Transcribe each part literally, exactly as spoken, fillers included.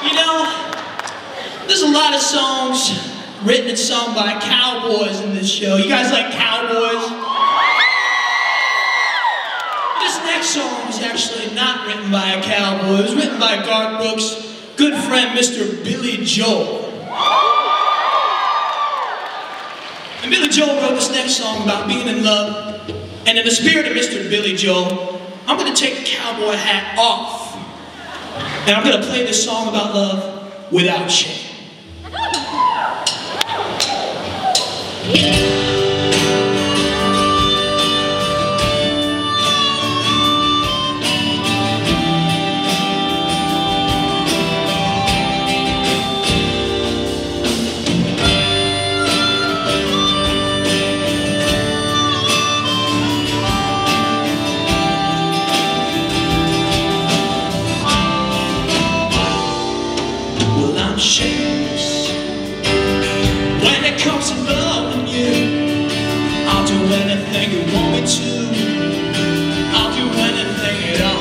You know, there's a lot of songs written and sung by cowboys in this show. You guys like cowboys? This next song was actually not written by a cowboy. It was written by Garth Brooks' good friend, Mister Billy Joel. And Billy Joel wrote this next song about being in love. And in the spirit of Mister Billy Joel, I'm going to take the cowboy hat off. And I'm going to play this song about love without shame. I'm shameless when it comes to loving you. I'll do anything you want me to. I'll do anything at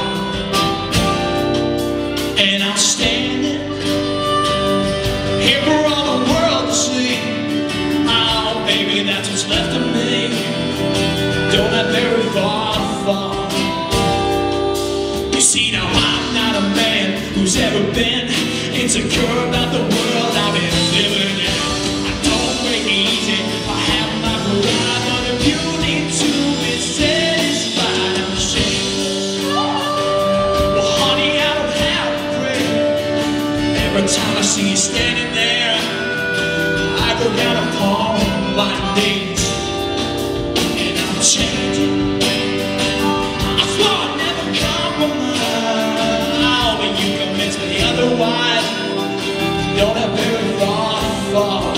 all. And I'll stand it here for all the world to see. Oh, baby, that's what's left of me. Don't have very far to fall. You see, now I'm not a man who's ever been insecure about the world I've been living in. I don't break easy, I have my pride, but if you need to be satisfied, I'm shameless. Well, honey, I don't have to pray. Every time I see you standing there, I go down upon my knees, and I'm changing. I swore I'd never compromise, but you convinced me otherwise. Don't have very far to fall.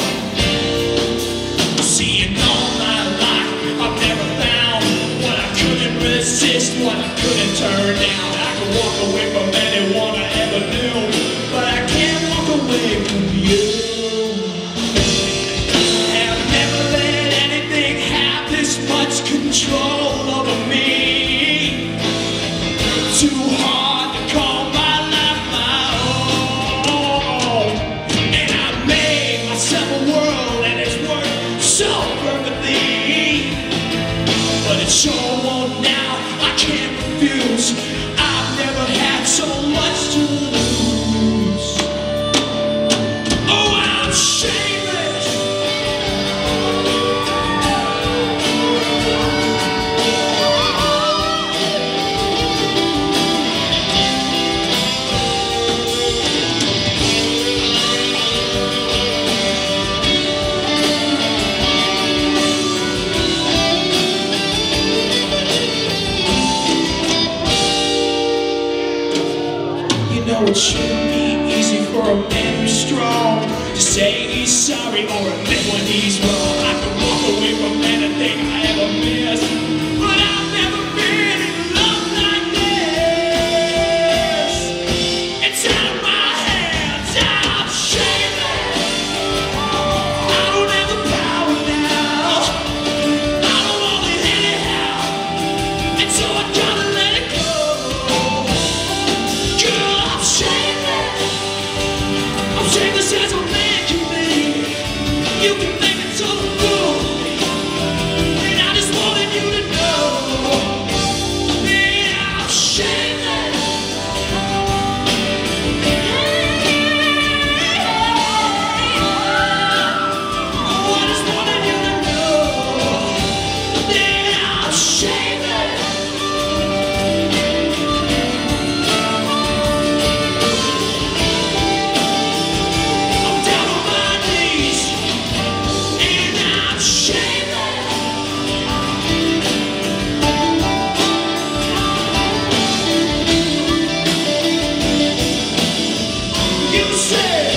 Seeing all my life, I've never found what I couldn't resist, what I couldn't turn down. I can walk away from anyone I ever knew, but I can't walk away from you. And I've never let anything have this much control over me. Too hard to call my life my own. And I made myself a world and it's worked so perfectly. But it sure won't now, I can't refuse. I've never had so much to lose. Oh, I'm shameless. You know it shouldn't be easy for a man who's strong to say he's sorry or admit when he's wrong. I can walk away from anything I ever missed, but I've never been in love like this. It's out of my hands, I'm shameless. I don't have the power now, I don't want it anyhow, and so I gotta let it go. Girl, I'm shameless. I'm shameless as a man can be. You can think it's all cool, and I just wanted you to know that I'm shameless. Oh, I just wanted you to know that I'm shameless. I'm down on my knees, and I'm shameless. You say